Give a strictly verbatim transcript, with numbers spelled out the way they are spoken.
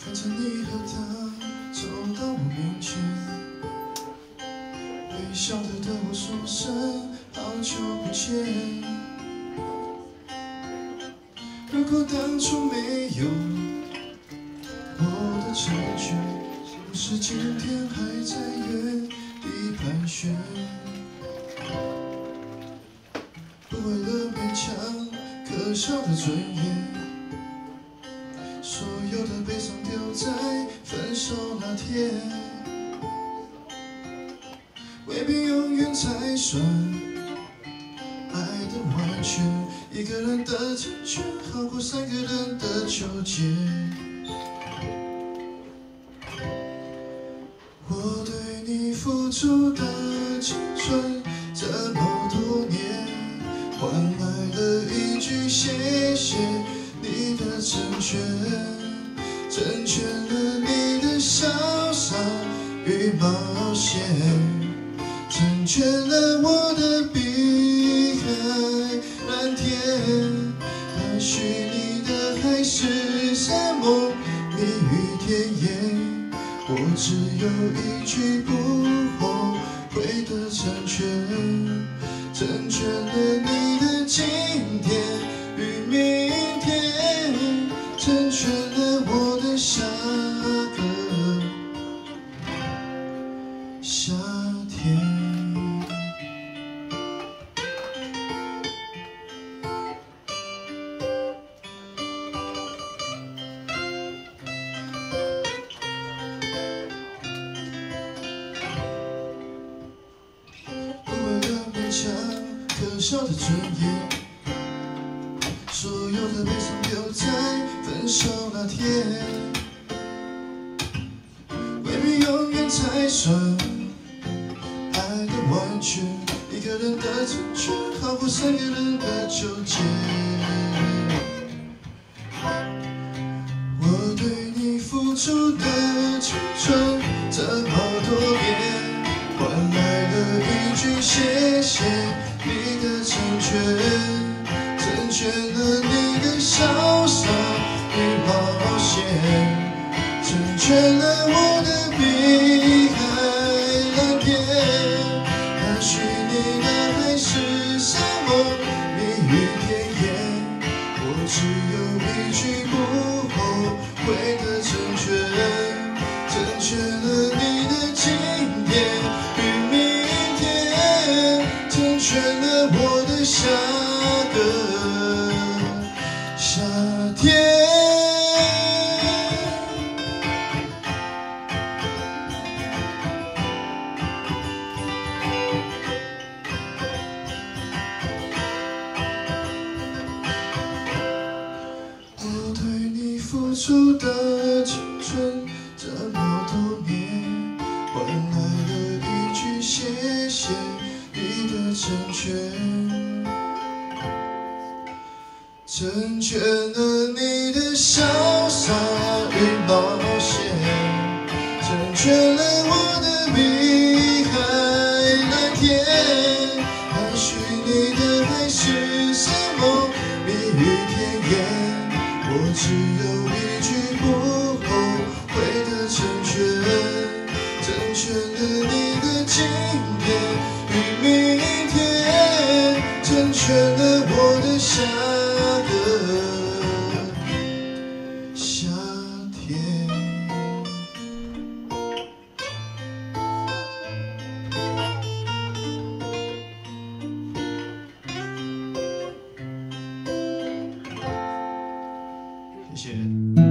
看着你和他走到我面前，微笑着对我说声好久不见。如果当初没有我的成全，是不是今天还在原地盘旋？不为了勉强可笑的尊严，所有的悲伤丢在分手那天，未必永远才算爱的完全。一个人的成全好过三个人的纠结。我对你付出的青春这么多年，换来了一句谢谢你的成全，成全了你的潇洒与冒险，成全了我的碧海蓝天。但许你的海誓山盟，蜜语甜言，我只有一句不后悔的成全，成全了你的今天与明天，成全了我的下个夏天。可笑的尊严，所有的悲伤丢在分手那天，未必永远才算爱的完全。一个人的成全好过三个人的纠结。我对你付出的青春这么多年，换来了一句谢谢你的成全，成全了你的潇洒与冒险，成全了我的碧海蓝天。那许你的海誓山盟，蜜语甜言，我只有一句不后悔的成全，成全了你的今天与明天，成全了我的下个夏天。我对你付出的青春这么多年，换来了一句谢谢你的成全，成全了你的潇洒与冒险，成全了我的碧海蓝天。含蓄你的海誓山盟，蜜语甜言，我只有一句不后悔的成全，成全了你的今天与明天，成全了我的下个夏天。谢谢。